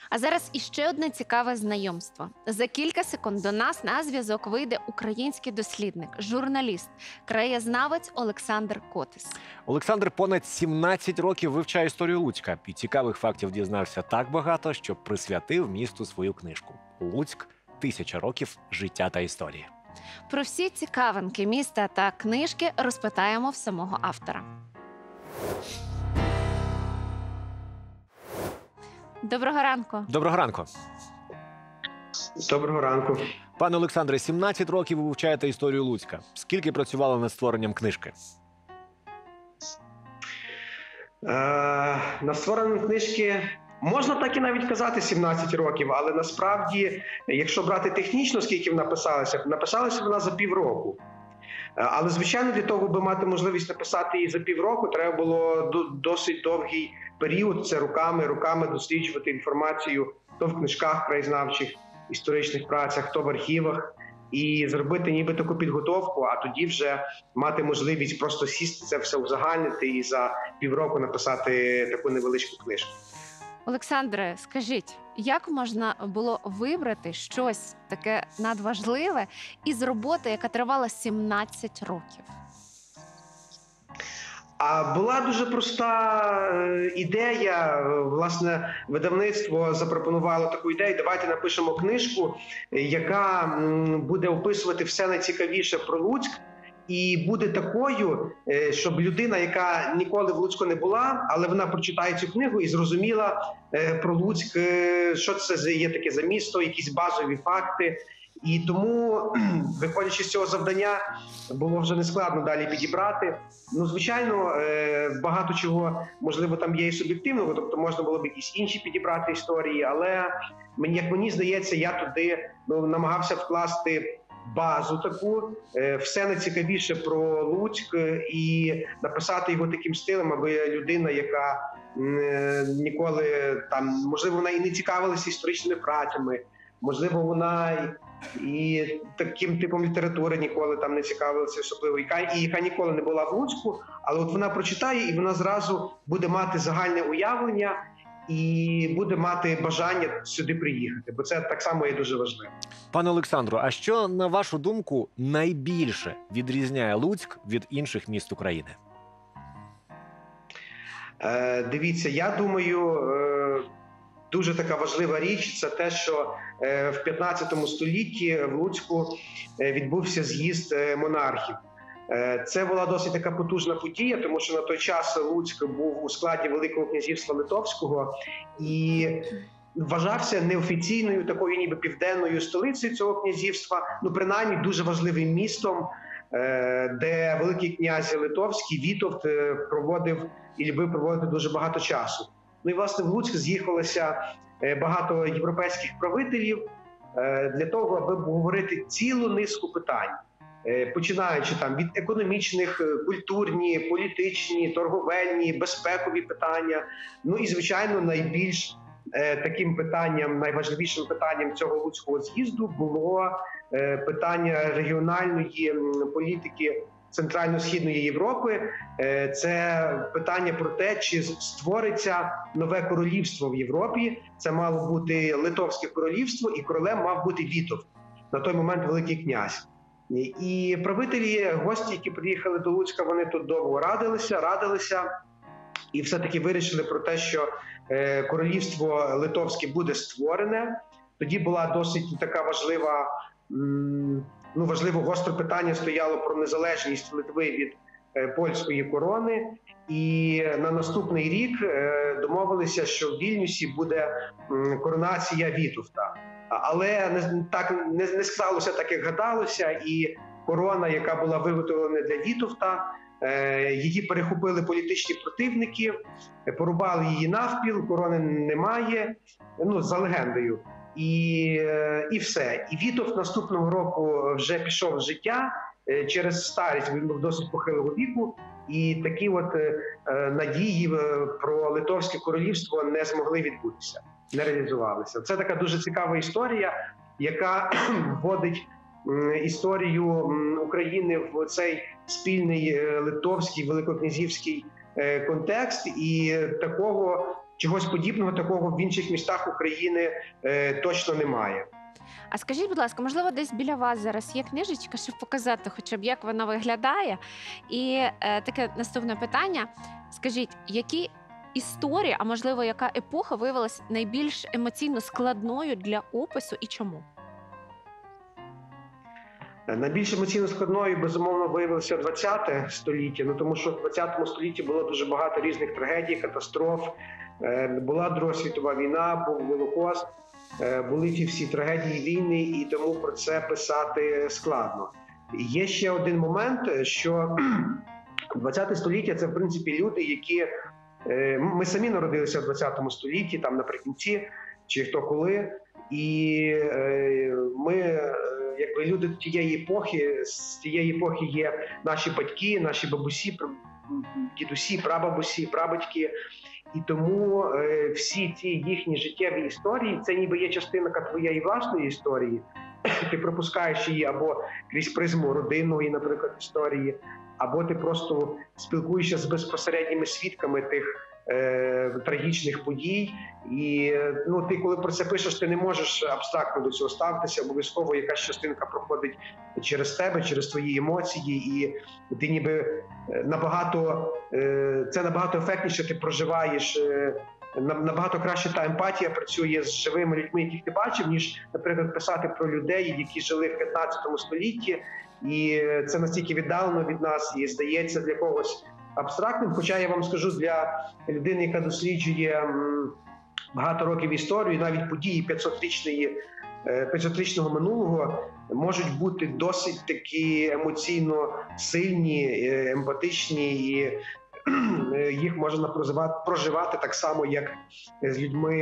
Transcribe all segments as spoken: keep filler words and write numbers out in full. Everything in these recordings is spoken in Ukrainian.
А зараз іще одне цікаве знайомство. За кілька секунд до нас на зв'язок вийде український дослідник, журналіст, краєзнавець Олександр Котис. Олександр понад сімнадцять років вивчає історію Луцька. І цікавих фактів дізнався так багато, що присвятив місту свою книжку «Луцьк. Тисяча років життя та історії». Про всі цікавинки міста та книжки розпитаємо в самого автора. Доброго ранку. Доброго ранку. Доброго ранку. Пане Олександре, сімнадцять років ви вивчаєте історію Луцька. Скільки працювали над створенням книжки? Е, на створенні книжки можна так і навіть казати сімнадцять років, але насправді, якщо брати технічно, скільки вона написалася, написалася вона за півроку. Але, звичайно, для того, аби мати можливість написати її за півроку, треба було досить довгий період, це руками, руками досліджувати інформацію, то в книжках краєзнавчих, історичних працях, то в архівах, і зробити ніби таку підготовку, а тоді вже мати можливість просто сісти це все узагальнити і за півроку написати таку невеличку книжку. Олександре, скажіть, як можна було вибрати щось таке надважливе із роботи, яка тривала сімнадцять років? А була дуже проста ідея. Власне, видавництво запропонувало таку ідею: давайте напишемо книжку, яка буде описувати все найцікавіше про Луцьк, і буде такою, щоб людина, яка ніколи в Луцьку не була, але вона прочитає цю книгу і зрозуміла про Луцьк, що це є таке за місто, якісь базові факти. І тому, виходячи з цього завдання, було вже нескладно далі підібрати. Ну, звичайно, багато чого, можливо, там є і суб'єктивного, тобто можна було б якісь інші підібрати історії, але мені, як мені здається, я туди ну, намагався вкласти базу таку, все найцікавіше про Луцьк і написати його таким стилем, аби людина, яка ніколи там, можливо, вона і не цікавилася історичними працями, можливо, вона і таким типом літератури ніколи там не цікавилася особливо, яка, і яка ніколи не була в Луцьку, але от вона прочитає і вона зразу буде мати загальне уявлення і буде мати бажання сюди приїхати, бо це так само є дуже важливо. Пане Олександру, а що, на вашу думку, найбільше відрізняє Луцьк від інших міст України? Е, дивіться, я думаю, е, дуже така важлива річ – це те, що е, в п'ятнадцятому столітті в Луцьку відбувся з'їзд монархів. Е, це була досить така потужна подія, тому що на той час Луцьк був у складі Великого князівства Литовського і вважався неофіційною такою ніби південною столицею цього князівства, ну принаймні дуже важливим містом, е, де Великий князь Литовський Вітовт проводив і любив проводити дуже багато часу. Ну і, власне, в Луцьк з'їхалося багато європейських правителів для того, аби обговорити цілу низку питань, починаючи там від економічних, культурні, політичні, торговельні, безпекові питання. Ну і, звичайно, найбільш таким питанням, найважливішим питанням цього Луцького з'їзду було питання регіональної політики Центрально-Східної Європи. Це питання про те, чи створиться нове королівство в Європі. Це мало бути Литовське королівство, і королем мав бути Вітовт, на той момент Великий князь. І правителі, гості, які приїхали до Луцька, вони тут довго радилися, радилися, і все-таки вирішили про те, що королівство Литовське буде створене. Тоді була досить така важлива Ну, важливо, гостре питання стояло про незалежність Литви від е, польської корони. І на наступний рік е, домовилися, що в Вільнюсі буде м, коронація Вітовта. Але не, так, не, не склалося так, як гадалося, і корона, яка була виготовлена для Вітовта, е, її перехопили політичні противники, порубали її навпіл, корони немає, ну, за легендою. І, і все. І Вітовт наступного року вже пішов з життя через старість, він був досить похилого віку, і такі от надії про Литовське королівство не змогли відбутися, не реалізувалися. Це така дуже цікава історія, яка вводить історію України в цей спільний литовський, великокнязівський контекст, і такого чогось подібного такого в інших містах України е, точно немає. А скажіть, будь ласка, можливо, десь біля вас зараз є книжечка, щоб показати хоча б, як вона виглядає? І е, таке наступне питання. Скажіть, які історії, а можливо, яка епоха виявилась найбільш емоційно складною для опису і чому? Найбільш емоційно складною, безумовно, виявилося ХХ століття, ну тому що в ХХ столітті було дуже багато різних трагедій, катастроф. Е, була Друга світова війна, був Голокост, е, були ті всі трагедії війни, і тому про це писати складно. Є ще один момент, що ХХ століття – це, в принципі, люди, які… Е, ми самі народилися в ХХ столітті, там наприкінці, чи хто коли, і е, ми… якби люди тієї епохи, з тієї епохи є наші батьки, наші бабусі, дідусі, прабабусі, прабатьки. І тому е, всі ці їхні життєві історії, це ніби є частинка твоєї власної історії. Ти пропускаєш її або крізь призму родинної, наприклад, історії, або ти просто спілкуєшся з безпосередніми свідками тих е, трагічних подій. І ну, ти, коли про це пишеш, ти не можеш абстрактно до цього ставитися, обов'язково якась частинка проходить через тебе, через твої емоції, і ти ніби набагато, е, це набагато ефектніше ти проживаєш, е, набагато краще та емпатія працює з живими людьми, яких ти бачив, ніж, наприклад, писати про людей, які жили в п'ятнадцятому столітті, і це настільки віддалено від нас, і здається для когось абстрактним. Хоча я вам скажу, для людини, яка досліджує багато років історію, навіть події п'ятсотрічного минулого можуть бути досить такі емоційно сильні, емпатичні, і їх можна проживати так само, як з людьми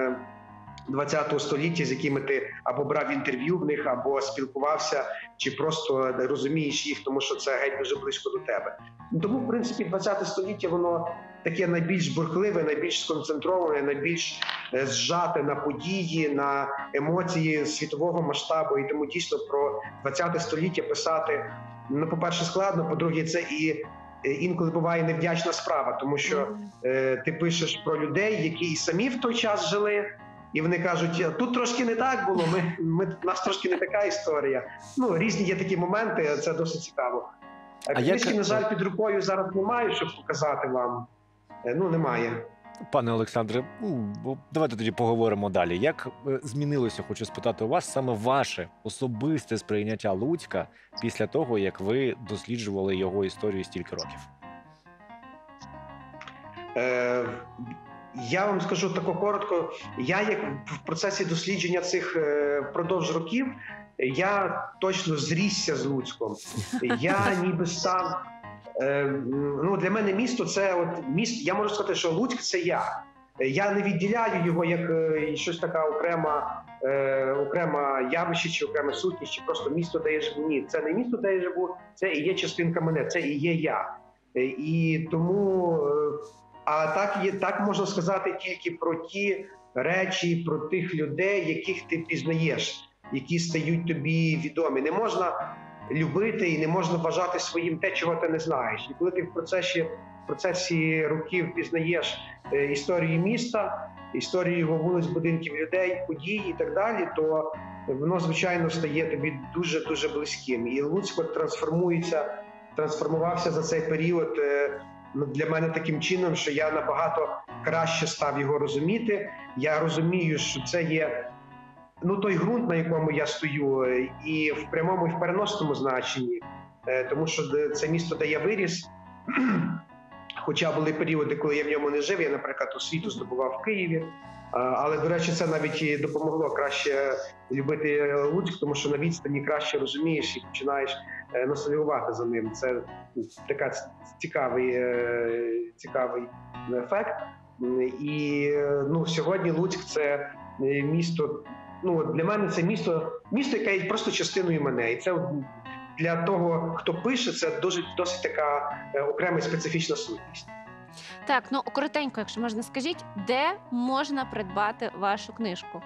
ХХ століття, з якими ти або брав інтерв'ю в них, або спілкувався, чи просто розумієш їх, тому що це геть дуже близько до тебе. Тому, в принципі, ХХ століття, воно таке найбільш бурхливе, найбільш сконцентроване, найбільш зжате на події, на емоції світового масштабу. І тому дійсно про ХХ століття писати, ну, по-перше, складно, по-друге, це і інколи буває невдячна справа, тому що е, ти пишеш про людей, які і самі в той час жили, і вони кажуть, тут трошки не так було, ми, ми, у нас трошки не така історія. Ну, різні є такі моменти, це досить цікаво. А книжки, як... на жаль, під рукою зараз немає, щоб показати вам. Ну, немає. Пане Олександре, давайте тоді поговоримо далі. Як змінилося, хочу спитати у вас, саме ваше особисте сприйняття Луцька після того, як ви досліджували його історію стільки років? Е, я вам скажу тако коротко. Я, як в процесі дослідження цих е, впродовж років, я точно зрісся з Луцьком. Я ніби став... Ну, для мене місто – це от місто, я можу сказати, що Луцьк – це я. Я не відділяю його як щось така окрема, е, окрема явище, чи окрема сутність, чи просто місто, де я живу. Ні, це не місто, де я живу, це і є частинка мене, це і є я. І тому, а так, є, так можна сказати тільки про ті речі, про тих людей, яких ти пізнаєш, які стають тобі відомі. Не можна любити і не можна вважати своїм те, чого ти не знаєш. І коли ти в процесі, в процесі років пізнаєш е, історію міста, історію його вулиць, будинків людей, подій і так далі, то воно, звичайно, стає тобі дуже-дуже близьким. І Луцько трансформується, трансформувався за цей період е, для мене таким чином, що я набагато краще став його розуміти. Я розумію, що це є ну, той ґрунт, на якому я стою, і в прямому, і в переносному значенні, тому що це місто, де я виріс, хоча були періоди, коли я в ньому не жив, я, наприклад, освіту здобував в Києві, але, до речі, це навіть і допомогло краще любити Луцьк, тому що на відстані краще розумієш і починаєш ностальгувати за ним. Це така цікавий, цікавий ефект. І ну, сьогодні Луцьк – це місто, ну, для мене це місто, місто, яке є просто частиною мене. І це для того, хто пише, це дуже, досить така е, окрема специфічна сутність. Так, ну коротенько, якщо можна, скажіть, де можна придбати вашу книжку?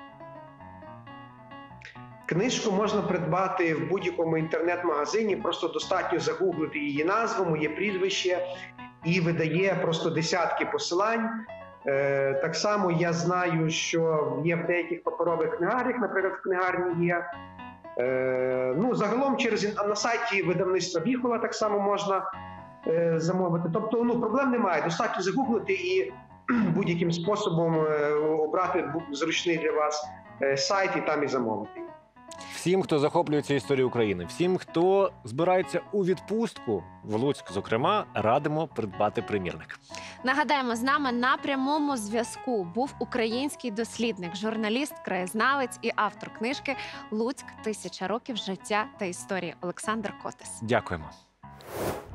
Книжку можна придбати в будь-якому інтернет-магазині, просто достатньо загуглити її назву, моє прізвище, і видає просто десятки посилань. Е, Так само я знаю, що є в деяких паперових книгарнях, наприклад, в книгарні є. Е, Ну, загалом через ін- на сайті видавництва Біхова так само можна е, замовити. Тобто, ну, проблем немає. Достатньо загуглити і будь-яким способом е, обрати бу- зручний для вас е, сайт і там і замовити. Всім, хто захоплюється історією України, всім, хто збирається у відпустку в Луцьк, зокрема, радимо придбати примірник. Нагадаємо, з нами на прямому зв'язку був український дослідник, журналіст, краєзнавець і автор книжки «Луцьк. Тисяча років життя та історії» Олександр Котес. Дякуємо.